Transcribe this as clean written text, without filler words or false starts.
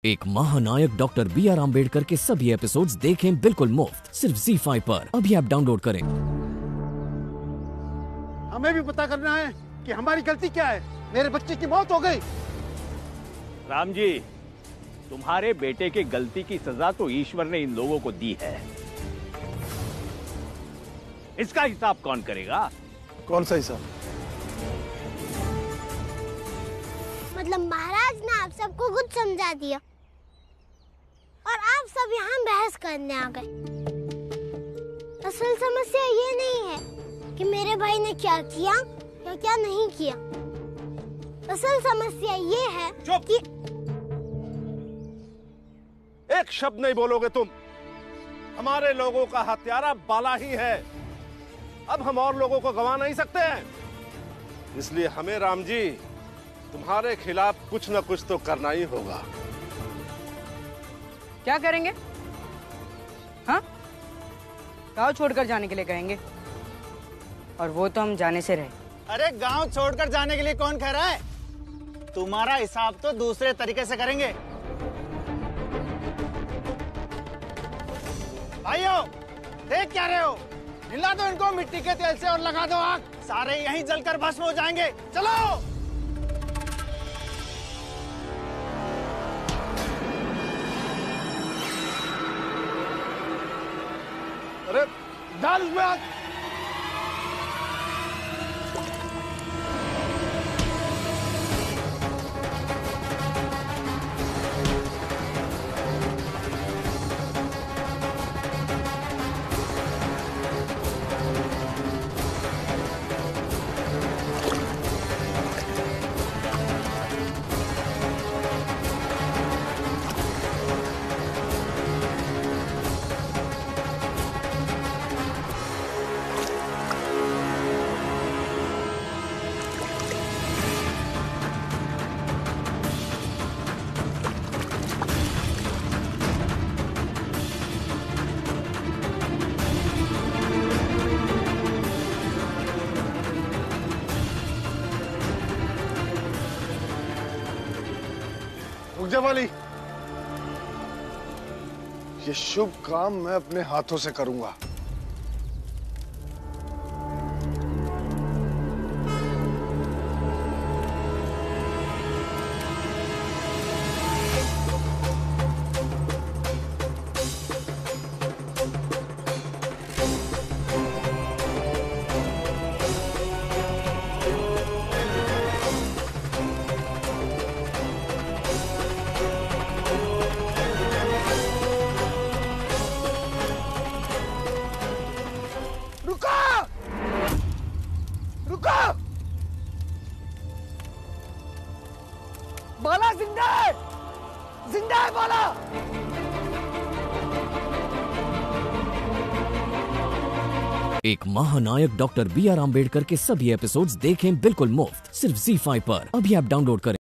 एक महानायक doctor B.R. Ambedkar के सभी एपिसोड्स देखें बिल्कुल मुफ्त सिर्फ ZEE5 पर। अभी ऐप डाउनलोड करें। हमें भी पता करना है कि हमारी गलती क्या है। मेरे बच्चे की मौत हो गई। राम जी, तुम्हारे बेटे के गलती की सजा तो ईश्वर ने इन लोगों को दी है। इसका हिसाब कौन करेगा? कौन सा हिसाब? मतलब महाराज ने आप सबको कुछ समझा दिया और आप सब यहाँ बहस करने आ गए। असल समस्या ये नहीं है कि मेरे भाई ने क्या किया या क्या नहीं किया। असल समस्या ये है कि एक शब्द नहीं बोलोगे तुम। हमारे लोगों का हत्यारा बाला ही है। अब हम और लोगों को गंवा नहीं सकते हैं। इसलिए हमें राम जी तुम्हारे खिलाफ कुछ न कुछ तो करना ही होगा। क्या करेंगे? हाँ, गांव छोड़कर जाने के लिए कहेंगे, और वो तो हम जाने से रहे। अरे गांव छोड़कर जाने के लिए कौन कह रहा है? तुम्हारा हिसाब तो दूसरे तरीके से करेंगे। भाइयों, देख क्या रहे हो? हिला दो इनको मिट्टी के तेल से और लगा दो आग। सारे यहीं जलकर भस्म हो जाएंगे। चलो। अरे डाल उसमें आग। रुक जा वाली। ये शुभ काम मैं अपने हाथों से करूंगा। बाला जिंदा है! जिंदा है बाला! एक महानायक डॉक्टर B.R. आम्बेडकर के सभी एपिसोड्स देखें बिल्कुल मुफ्त सिर्फ ZEE5 पर। अभी ऐप डाउनलोड करें।